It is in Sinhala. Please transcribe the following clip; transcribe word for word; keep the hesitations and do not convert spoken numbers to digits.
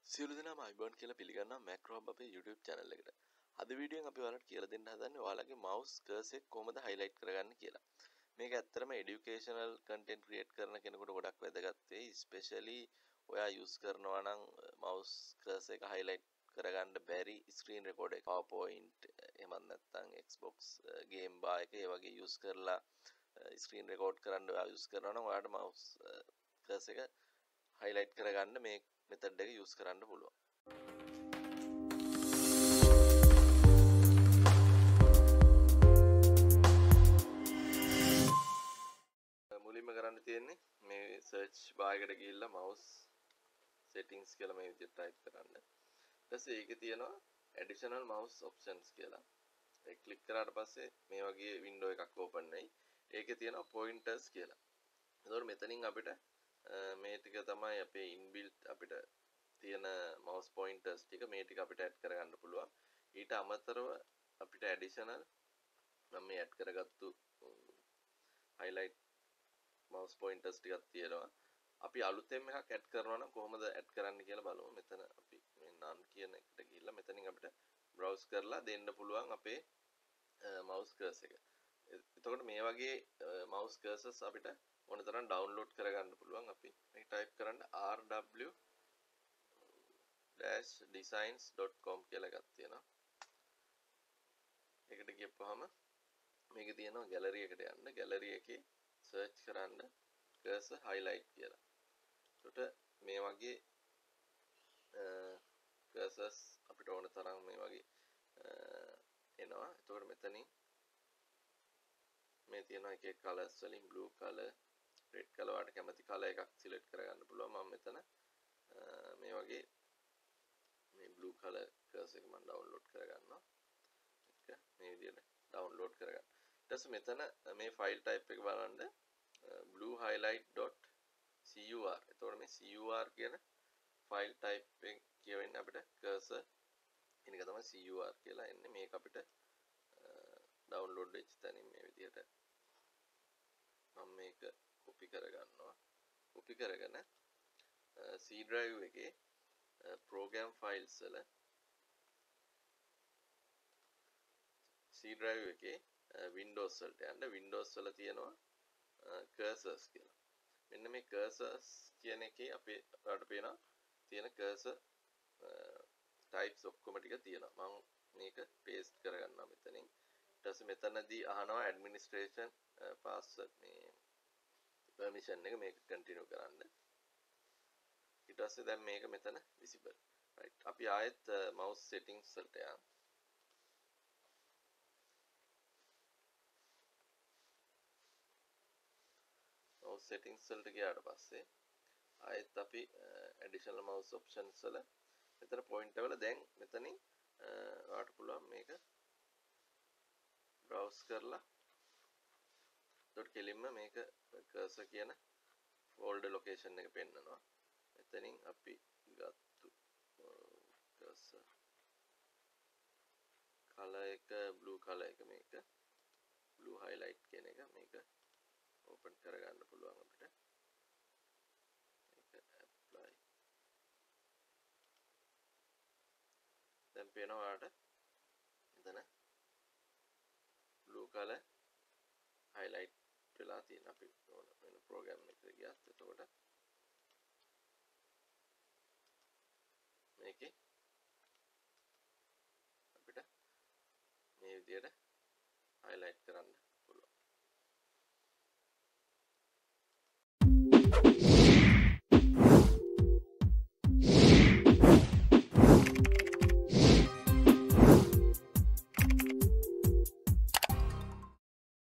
සියලු දෙනාම අයිබෝන් කියලා පිළිගන්නවා මැක්‍රෝ හබ් අපේ YouTube channel එකට. අද වීඩියෝෙන් අපි ඔයාලට කියලා දෙන්න හදන්නේ ඔයාලගේ mouse cursor එක කොහොමද highlight කරගන්නේ කියලා. මේක ඇත්තටම educational content create කරන කෙනෙකුට ගොඩක් වැදගත් වෙයි. especially ඔයා use කරනවා නම් mouse cursor එක highlight කරගන්න බැරි screen recorder එක PowerPoint එහෙමත් නැත්නම් Xbox game bar එක ඒ වගේ use කරලා screen record කරන්න ඔයා use කරනවා නම් ඔයාලට mouse cursor එක highlight කරගන්න මේ method එක use කරන්න පුළුවන්. මුලින්ම කරන්න තියෙන්නේ මේ search bar එකට ගිහිල්ලා mouse settings කියලා මේ විදිහට type කරන්න. ඊට පස්සේ ඒකේ තියෙනවා additional mouse options කියලා. ඒක click කරාට පස්සේ මේ වගේ window එකක් open වෙයි. ඒකේ තියෙනවා pointers කියලා. එතකොට මෙතනින් අපිට මේ ටික තමයි අපේ inbuilt අපිට තියෙන mouse pointers ටික මේ ටික අපිට add කරගන්න පුළුවන්. ඊට අමතරව අපිට additional මම මේ add කරගත්තු highlight mouse pointers ටිකක් තියෙනවා. අපි අලුතෙන් එකක් add කරනවා නම් කොහොමද add කරන්න කියලා බලමු. මෙතන අපි මේ none කියන එකට ගිහිල්ලා මෙතනින් අපිට browse කරලා දෙන්න පුළුවන් අපේ mouse cursor එක. එතකොට මේ වගේ mouse cursors අපිට ඕන තරම් download කරගන්න පුළුවන්. අපි මේක type කරන්න r w dash designs dot com කියලා එකක් තියෙනවා. ඒකට ගියපුවාම මේකේ තියෙනවා gallery එකට යන්න. gallery එකේ search කරන්න cursor highlight කියලා. එතකොට මේ වගේ cursors අපිට ඕන තරම් මේ වගේ එනවා. එතකොට මෙතනින් මේ තියෙනවා එක එක colors වලින් blue color red color වලට කැමති color එකක් select කරගන්න පුළුවන්. මම මෙතන මේ වගේ මේ blue color cursor එක මම download කරගන්නවා. ඒක මේ විදිහට download කරගන්න. ඊට පස්සේ මෙතන මේ file type එක බලන්න blue highlight dot cur. එතකොට මේ cur කියන file type එක කියවෙන්නේ අපිට cursor කියන එක තමයි cur කියලා එන්නේ. මේක අපිට download වෙච්ච තැනින් මේ විදිහට මම මේක copy කරගන්නවා. copy කරගෙන C drive එකේ program files වල C drive එකේ Windows වලට යන්න. Windows වල තියෙනවා cursors කියලා. මෙන්න මේ cursors කියන එකේ අපේ ඔයාලට පේනවා තියෙන cursor types ඔක්කොම ටික තියෙනවා. මම මේක paste කරගන්නවා මෙතනින්. ඊට පස්සේ මෙතනදී අහනවා administration password මේ permission එක මේක continue කරන්න. ඊට පස්සේ දැන් මේක මෙතන visible. right. අපි ආයෙත් mouse settings වලට යමු. mouse settings වලට ගියාට පස්සේ ආයෙත් අපි additional mouse options වල මෙතන pointer වල දැන් මෙතනින් ඔයාලට පුළුවන් මේක browse කරලා එතකොට කෙලින්ම මේක cursor කියන folder location එක පෙන්නනවා. මෙතනින් අපි ගත්තු cursor color එක blue color එක මේක blue highlight කියන එක මේක open කරගන්න පුළුවන් අපිට. මේක apply. දැන් පේනවා ඔයාලට එතන blue color highlight වෙලා තියෙන අපි ඕන වෙන program එකකට ගියත් එතකොට මේකේ අපිට මේ විදිහට highlight කරන්න